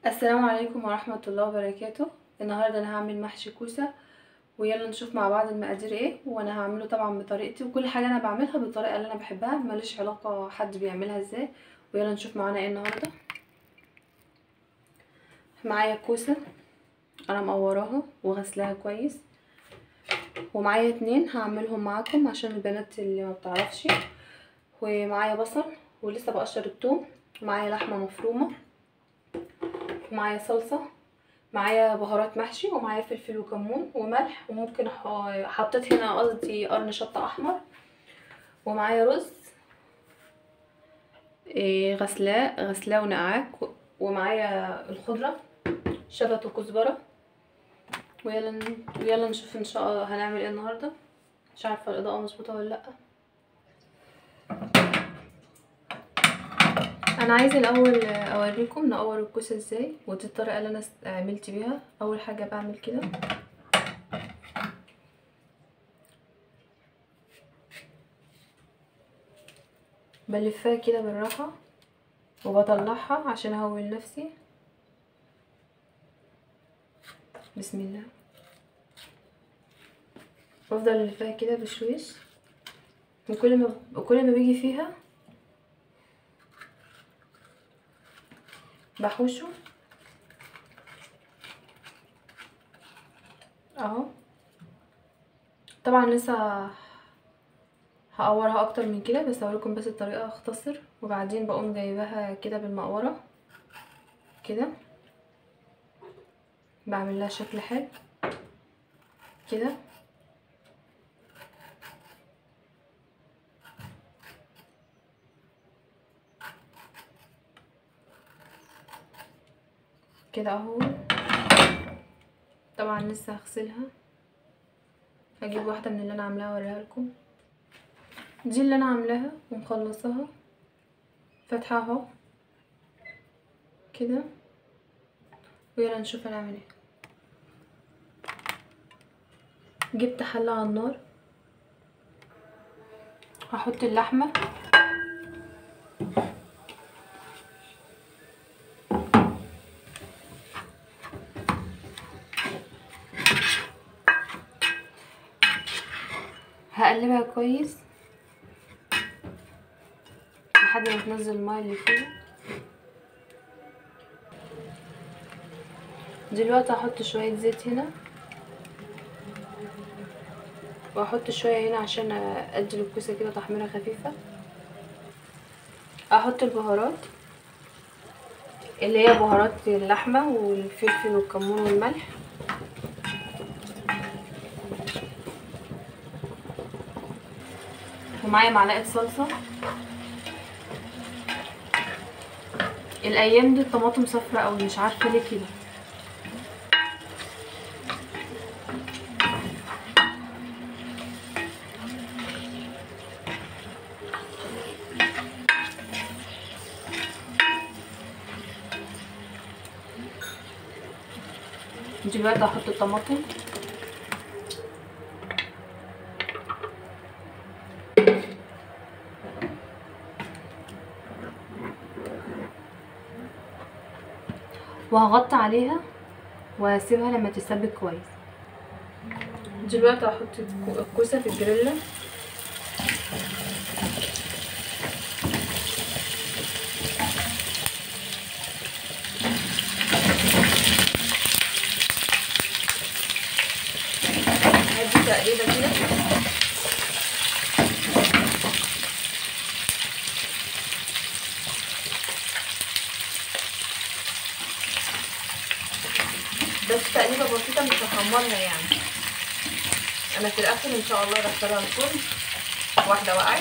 السلام عليكم ورحمة الله وبركاته. النهاردة انا هعمل محشي كوسة، ويلا نشوف مع بعض المقادير ايه. وانا هعمله طبعا بطريقتي، وكل حاجة انا بعملها بالطريقة اللي انا بحبها، ماليش علاقة حد بيعملها ازاي. ويلا نشوف معانا ايه النهاردة. معايا كوسة انا مقوراها وغسلاها كويس، ومعايا 2 هعملهم معاكم عشان البنات اللي ما بتعرفش. ومعايا بصل ولسه بقشر الثوم، ومعايا لحمة مفرومة، ومعايا صلصة، معايا بهارات محشي، ومعايا فلفل وكمون وملح، وممكن حطيت هنا قصدي قرن شطة احمر، ومعايا رز غسلاه ونقعاه، ومعايا الخضرة شبت وكزبرة. ويلا نشوف ان شاء الله هنعمل ايه النهارده. مش عارفه الاضاءه مظبوطه ولا لا. انا عايزه الاول اوريكم نقور الكوسه ازاي، ودي الطريقه اللي انا عملت بيها. اول حاجه بعمل كده، بلفها كده بالراحه وبطلعها عشان اهون نفسي. بسم الله. بفضل الفها كده بشويش، وكل ما بيجي فيها بحوشه اهو. طبعا لسه هقورها اكتر من كده، بس هوريكم بس الطريقه اختصر. وبعدين بقوم جايباها كده بالمقوره كده، بعمل لها شكل حلو كده. كده اهو. طبعا لسه هغسلها، هجيب واحده من اللي انا عاملاها اوريها لكم. دي اللي انا عاملاها ومخلصاها، فاتحه اهو كده. ويلا نشوف هنعمل ايه. جبت حله على النار، هحط اللحمه، هقلبها كويس لحد ما تنزل الميه اللي فيها. دلوقتي هحط شويه زيت هنا، واحط شويه هنا عشان ادي الكوسه كده تحميره خفيفه. احط البهارات اللي هي بهارات اللحمه والفلفل والكمون والملح، ومعايا معلقه صلصه. الايام دي الطماطم صفرا قوي، مش عارفه ليه كده. دلوقتي هحط الطماطم، وهغطي عليها وهسيبها لما تتسبك كويس. دلوقتي هحط الكوسه في الجريلا، هدي تقليبه كده. بس تقليبه بسيطه، مش هحمرها يعني. انا في الاخر ان شاء الله ادخلها الفرن. واحده وقعت.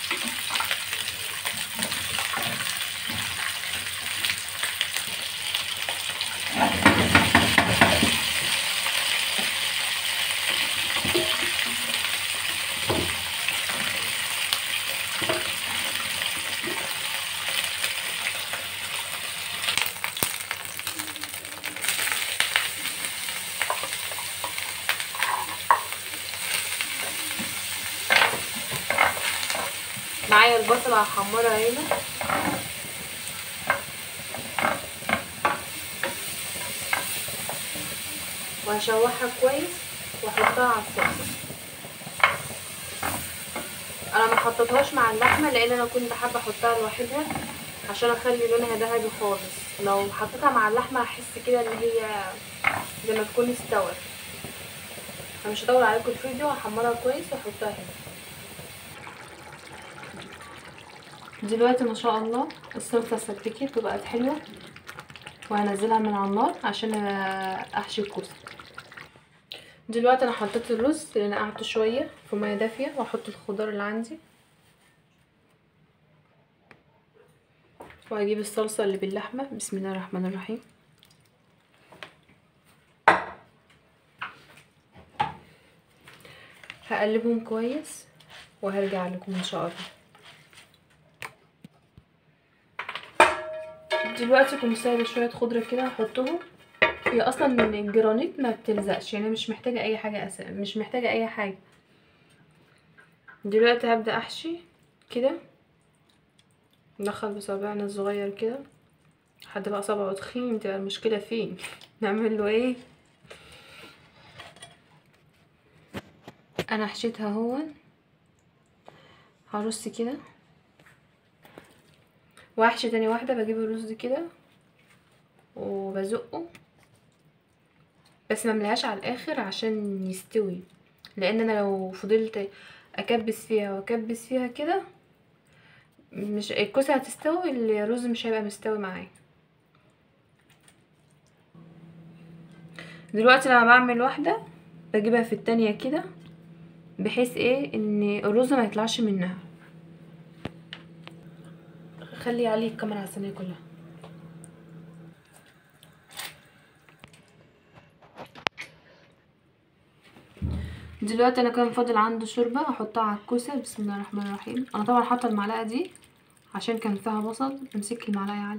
معايا البصل هحمرها هنا، وهشوحها كويس واحطها على الصلصه. انا ما حطيتهاش مع اللحمه لان انا كنت حابه احطها لوحدها عشان اخلي لونها ذهبي خالص. لو حطيتها مع اللحمه هحس كده ان هي زي ما تكون استوت. انا مش هطول عليكم الفيديو، هحمرها كويس واحطها هنا. دلوقتي ما شاء الله الصلصه سبكت وبقت حلوه، وهنزلها من على النار عشان احشي الكوسه. دلوقتي انا حطيت الرز اللي نقعته شويه في ميه دافيه، واحط الخضار اللي عندي، وهجيب الصلصه اللي باللحمه. بسم الله الرحمن الرحيم. هقلبهم كويس وهرجع لكم ان شاء الله. دلوقتي كنت سايبه شويه خضره كده هحطهم. هي اصلا الجرانيت ما بتلزقش، يعني مش محتاجه اي حاجه مش محتاجه اي حاجه. دلوقتي هبدا احشي كده، ندخل بصابعنا الصغير كده. حد بقى صبعه تخين تبقى المشكله فين. نعمل له ايه؟ انا حشيتها اهو. هرص كده واحشي تاني واحده. بجيب الرز كده وبزقه، بس ما املهاش على الاخر عشان يستوي، لان انا لو فضلت اكبس فيها واكبس فيها كده مش الكوسه هتستوي، الرز مش هيبقى مستوي معايا. دلوقتي لما بعمل واحده بجيبها في التانية كده، بحيث ايه ان الرز ما يطلعش منها. خلي عليه الكاميرا على الصينيه كلها. دلوقتي انا كان فاضل عنده شوربه احطها على الكوسه. بسم الله الرحمن الرحيم. انا طبعا حاطه المعلقه دي عشان كان فيها بصل. امسكي المعلقه يا علي.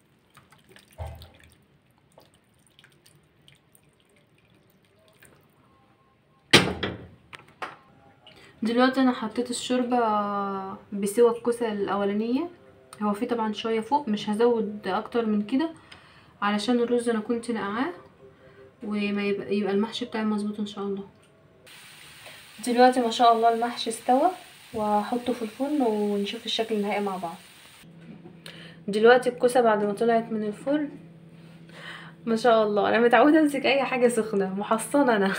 دلوقتي انا حطيت الشوربه بسوى الكوسه الاولانيه. هو في طبعا شويه فوق، مش هزود اكتر من كده علشان الرز انا كنت نقعاه وما يبقى المحشي بتاعي مظبوط ان شاء الله. دلوقتي ما شاء الله المحشي استوى، وهحطه في الفرن ونشوف الشكل النهائي مع بعض. دلوقتي الكوسه بعد ما طلعت من الفرن ما شاء الله، انا متعوده امسك اي حاجه سخنه محصنه انا.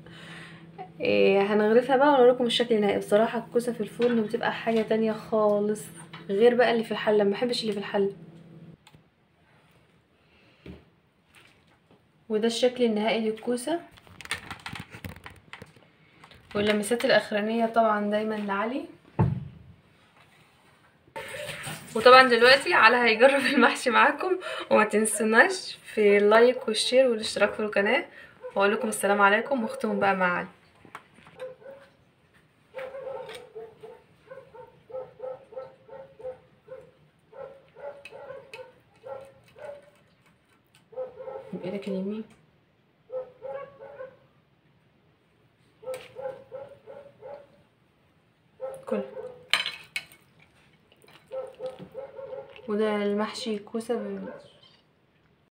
هنغرفها بقى ونوريكم الشكل النهائي. بصراحه الكوسه في الفرن بتبقى حاجه تانية خالص، غير بقى اللي في الحله. ما بحبش اللي في الحله. وده الشكل النهائي للكوسه، واللمسات الاخرانيه طبعا دايما لعلي. وطبعا دلوقتي علي هيجرب المحشي معاكم، وما تنسوناش في اللايك والشير والاشتراك في القناه. واقول لكم السلام عليكم، واختم بقى مع علي. بايدك اليمين. كل وده المحشي كوسه